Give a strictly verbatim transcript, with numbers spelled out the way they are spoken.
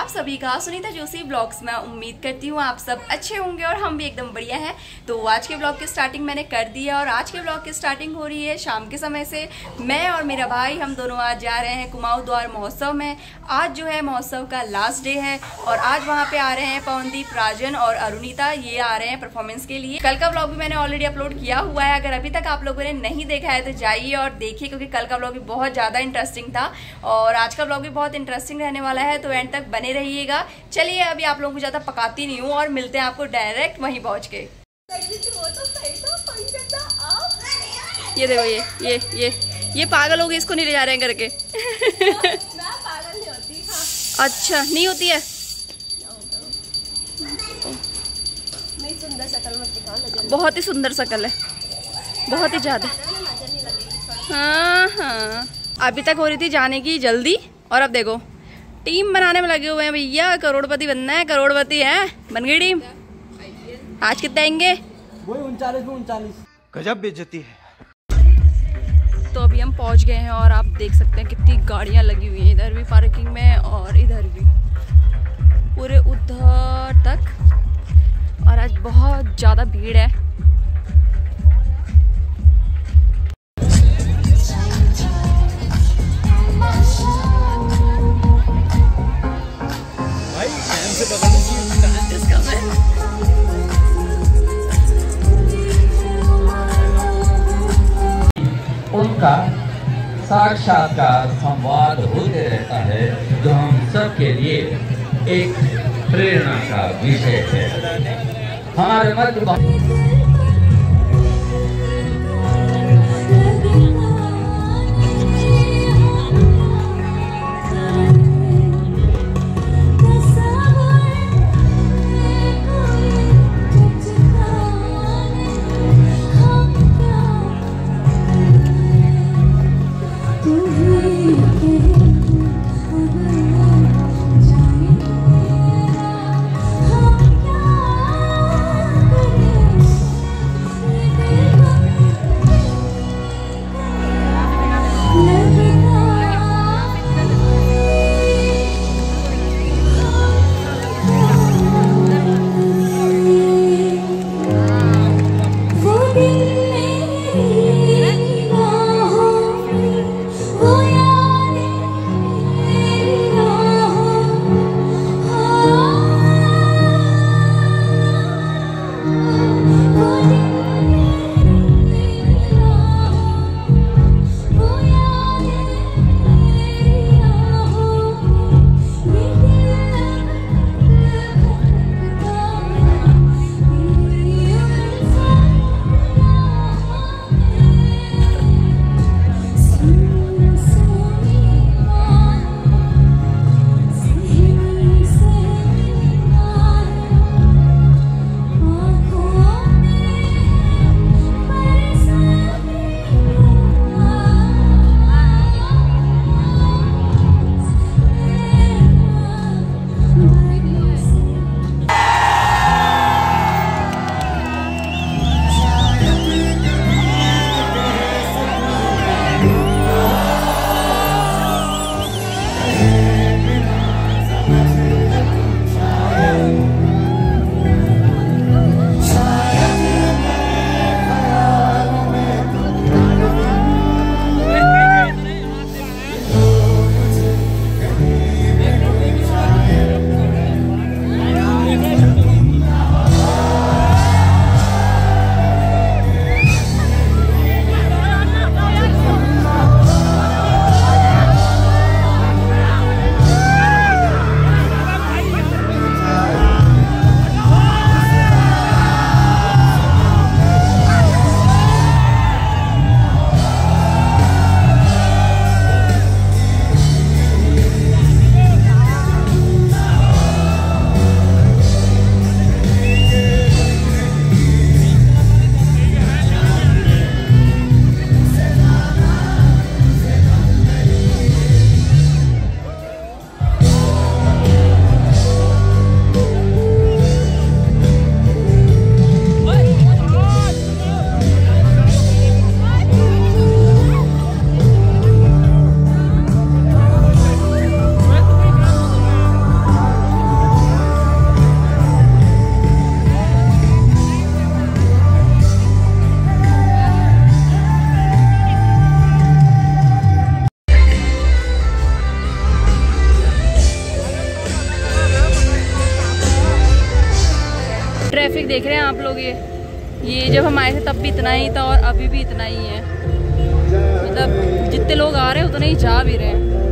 आप सभी का सुनीता जोशी ब्लॉग्स में। उम्मीद करती हूँ आप सब अच्छे होंगे और हम भी एकदम बढ़िया हैं। तो आज के ब्लॉग की स्टार्टिंग मैंने कर दी है और आज के ब्लॉग की स्टार्टिंग हो रही है शाम के समय से। मैं और मेरा भाई हम दोनों आज जा रहे हैं कुमाऊं द्वार महोत्सव में। आज जो है महोत्सव का लास्ट डे है और आज वहाँ पे आ रहे हैं पवनदीप, राजन और अरुणिता। ये आ रहे हैं परफॉर्मेंस के लिए। कल का ब्लॉग भी मैंने ऑलरेडी अपलोड किया हुआ है, अगर अभी तक आप लोगों ने नहीं देखा है तो जाइए और देखिए, क्योंकि कल का ब्लॉग भी बहुत ज़्यादा इंटरेस्टिंग था और आज का ब्लॉग भी बहुत इंटरेस्टिंग रहने वाला है। तो एंड तक बने रहिएगा। चलिए अभी आप लोगों को ज़्यादा पकाती नहीं हूँ और मिलते हैं आपको डायरेक्ट वहीं पहुँच के। ये देखो, ये ये ये ये पागल हो गई, इसको नहीं ले जा रहे हैं करके। पागल नहीं होती। हाँ। अच्छा नहीं होती है। नहीं, सुंदर शकल मत दिखाओ। बहुत ही सुंदर शकल है, बहुत ही ज्यादा। हाँ हाँ, अभी तक हो रही थी जाने की जल्दी और अब देखो टीम बनाने में लगे हुए हैं भैया। करोड़पति बनना है, करोड़पति है, बन गई टीम। आज कितने आएंगे? वही उनचालीस में उनचालीस। गजब बेइज्जती है। तो अभी हम पहुंच गए हैं और आप देख सकते हैं कितनी गाड़ियां लगी हुई हैं, इधर भी पार्किंग में और इधर भी, पूरे उधर तक। और आज बहुत ज़्यादा भीड़ है। उनका साक्षात्कार संवाद होते रहता है, जो हम सब के लिए एक प्रेरणा का विषय है। हमारे मध्य ट्रैफिक देख रहे हैं आप लोग, ये ये जब हम आए थे तब भी इतना ही था और अभी भी इतना ही है। मतलब जितने लोग आ रहे हैं उतने ही जा भी रहे हैं।